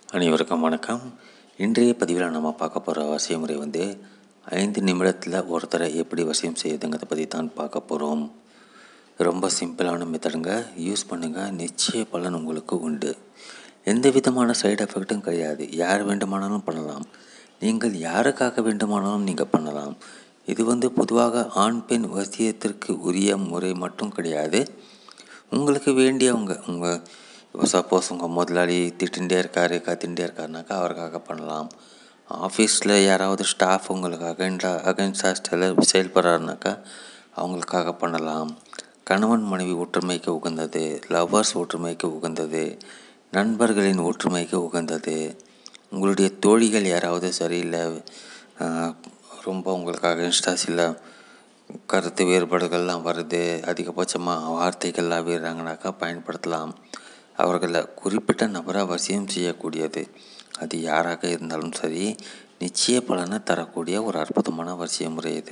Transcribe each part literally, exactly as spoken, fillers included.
அனைவருக்கும் வணக்கம். இன்றைய பதிவில் நம்ம பார்க்க போகிற வசிய முறை வந்து ஐந்து நிமிடத்தில் ஒருத்தரை எப்படி வசியம் செய்யுதுங்கிறத பற்றி தான் பார்க்க போகிறோம். ரொம்ப சிம்பிளான மெத்தடுங்க, யூஸ் பண்ணுங்கள், நிச்சய பலன் உங்களுக்கு உண்டு. எந்த விதமான சைடு எஃபெக்ட்டும் கிடையாது. யார் வேண்டுமானாலும் பண்ணலாம். நீங்கள் யாருக்காக வேண்டுமானாலும் நீங்கள் பண்ணலாம். இது வந்து பொதுவாக ஆண் பெண் வசியத்திற்கு உரிய முறை மட்டும் கிடையாது. உங்களுக்கு வேண்டியவங்க, உங்கள் இப்போ சப்போஸ் உங்கள் முதலாளி திட்டிகிட்டே இருக்கார், கத்திகிட்டே இருக்காருனாக்கா அவருக்காக பண்ணலாம். ஆஃபீஸில் யாராவது ஸ்டாஃப் உங்களுக்கு அகைன்ஸ்டா அகைன்ஸ்டாக செயல்படுறாருனாக்கா அவங்களுக்காக பண்ணலாம். கணவன் மனைவி ஒற்றுமைக்கு உகந்தது, லவ்வர்ஸ் ஒற்றுமைக்கு உகந்தது, நண்பர்களின் ஒற்றுமைக்கு உகந்தது. உங்களுடைய தோழிகள் யாராவது சரியில்லை, ரொம்ப உங்களுக்கு அகைன்ஸ்டாக சில கருத்து வேறுபாடுகள்லாம் வருது, அதிகபட்சமாக வார்த்தைகள்லாம் வீடுறாங்கனாக்கா பயன்படுத்தலாம். அவர்களை குறிப்பிட்ட நபரை வசியம் செய்யக்கூடியது. அது யாராக இருந்தாலும் சரி, நிச்சய பலனை தரக்கூடிய ஒரு அற்புதமான வசிய முறை இது.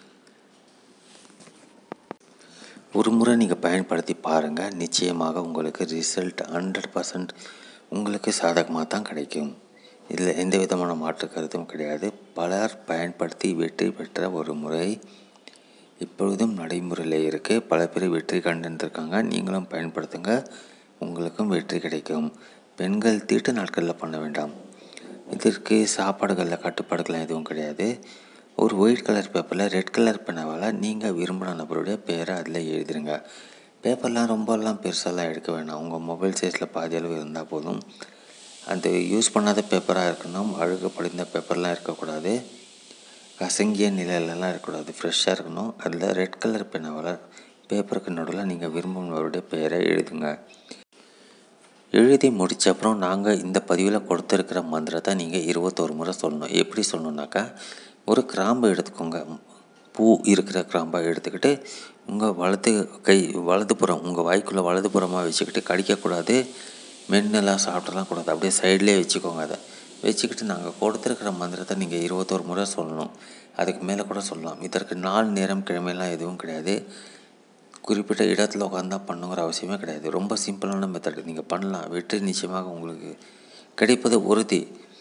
ஒரு முறை நீங்கள் பயன்படுத்தி பாருங்கள். நிச்சயமாக உங்களுக்கு ரிசல்ட் ஹண்ட்ரட் பர்சன்ட் உங்களுக்கு சாதகமாக தான் கிடைக்கும். இதில் எந்த விதமான மாற்று கருத்தும் கிடையாது. பலர் பயன்படுத்தி வெற்றி பெற்ற ஒரு முறை இப்பொழுதும் நடைமுறையில் இருக்குது. பல பேர் வெற்றி கண்டிருக்காங்க. நீங்களும் பயன்படுத்துங்க, உங்களுக்கும் வெற்றி கிடைக்கும். பெண்கள் தீட்டு நாட்களில் பண்ண வேண்டாம். இதற்கு சாப்பாடுகளில் கட்டுப்பாடுகள்லாம் எதுவும் கிடையாது. ஒரு ஒயிட் கலர் பேப்பரில் ரெட் கலர் பெனாவால் நீங்கள் விரும்பின நபருடைய பேரை அதில் எழுதிடுங்க. பேப்பர்லாம் ரொம்பலாம் பெருசாலாம் எடுக்க வேணாம். உங்கள் மொபைல் சைஸில் பாதி அளவு இருந்தால் போதும். அந்த யூஸ் பண்ணாத பேப்பராக இருக்கணும். அழுகு படிந்த பேப்பர்லாம் இருக்கக்கூடாது. கசங்கிய நிலையிலலாம் இருக்கக்கூடாது. ஃப்ரெஷ்ஷாக இருக்கணும். அதில் ரெட் கலர் பெனாவால் பேப்பருக்கு நடுவில் நீங்கள் விரும்பினவருடைய பெயரை எழுதுங்க. எழுதி முடித்த அப்புறம் நாங்கள் இந்த பதிவில் கொடுத்துருக்கிற மந்திரத்தை நீங்கள் இருபத்தோரு முறை சொல்லணும். எப்படி சொல்லணுன்னாக்கா, ஒரு கிராம்பை எடுத்துக்கோங்க. பூ இருக்கிற கிராம்பாக எடுத்துக்கிட்டு உங்கள் வலது கை வலதுபுறம் உங்கள் வாய்க்குள்ளே வலதுபுறமாக வச்சுக்கிட்டு கடிக்கக்கூடாது, மென்னெல்லாம் சாப்பிடலாம் கூடாது. அப்படியே சைட்லேயே வச்சுக்கோங்க. அதை வச்சுக்கிட்டு நாங்கள் கொடுத்துருக்கிற மந்திரத்தை நீங்கள் இருபத்தோரு முறை சொல்லணும். அதுக்கு மேலே கூட சொல்லலாம். இதற்கு நாள் நேரம் கிழமையெல்லாம் எதுவும் கிடையாது. குறிப்பிட்ட இடத்துல உட்காந்தா பண்ணுங்கிற அவசியமே கிடையாது. ரொம்ப சிம்பிளான மெத்தட். நீங்கள் பண்ணலாம். வெற்றி நிச்சயமாக உங்களுக்கு கிடைப்பது உறுதி.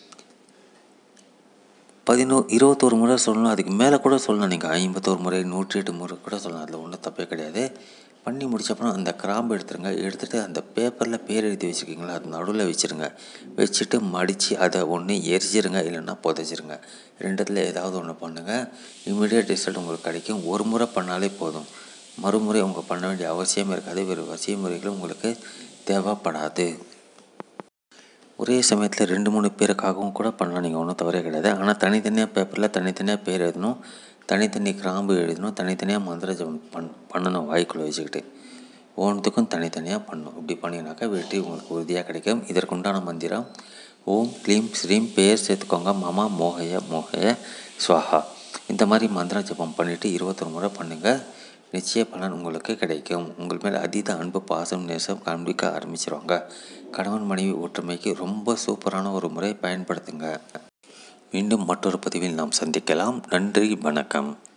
பதினோ இருபத்தோரு முறை சொல்லணும். அதுக்கு மேலே கூட சொல்லலாம். நீங்கள் ஐம்பத்தோரு முறை நூற்றி எட்டு முறை கூட சொல்லலாம். அதில் ஒன்றும் தப்பே கிடையாது. பண்ணி முடிச்சப்பறம் அந்த கிராம்பு எடுத்துருங்க. எடுத்துகிட்டு அந்த பேப்பரில் பேர் எழுதி வச்சுருக்கீங்களா, அது நடுவில் வச்சுருங்க. வச்சுட்டு மடித்து அதை ஒன்று எரிச்சிருங்க, இல்லைன்னா புதைச்சிருங்க. ரெண்டுத்தில் ஏதாவது ஒன்று பண்ணுங்கள். இமீடியட் ரிசல்ட் உங்களுக்கு கிடைக்கும். ஒரு முறை பண்ணாலே போதும். மறுமுறை உங்கள் பண்ண வேண்டிய அவசியம் இருக்காது. வேறு வசிய முறைகளும் உங்களுக்கு தேவைப்படாது. ஒரே சமயத்தில் ரெண்டு மூணு பேருக்காகவும் கூட பண்ணலாம். நீங்கள் ஒன்றும் தவறே கிடையாது. ஆனால் தனித்தனியாக பேப்பரில் தனித்தனியாக பேர் எழுதணும், தனித்தனி கிராம்பு எழுதணும், தனித்தனியாக மந்திர ஜபம் பண் பண்ணணும். வாய்க்குள்ளே வச்சுக்கிட்டு ஒவ்வொன்றுத்துக்கும் தனித்தனியாக பண்ணணும். இப்படி பண்ணினாக்கா வெற்றி உங்களுக்கு உறுதியாக கிடைக்கும். இதற்குண்டான மந்திரம் ஓம் க்ளீம் ஸ்ரீம். பேர் சேர்த்துக்கோங்க. மமா மோகய மோகய ஸ்வாஹா. இந்த மாதிரி மந்திர ஜபம் பண்ணிவிட்டு இருபத்தொரு முறை பண்ணுங்கள். நிச்சய பலன் உங்களுக்கு கிடைக்கும். உங்கள் மேல் அதீத அன்பு, பாசம், நேசம் காண்பிக்க ஆரம்பிச்சிருவாங்க. கணவன் மனைவி ஒற்றுமைக்கு ரொம்ப சூப்பரான ஒரு முறை பயன்படுத்துங்க. மீண்டும் மற்றொரு பதிவில் நாம் சந்திக்கலாம். நன்றி, வணக்கம்.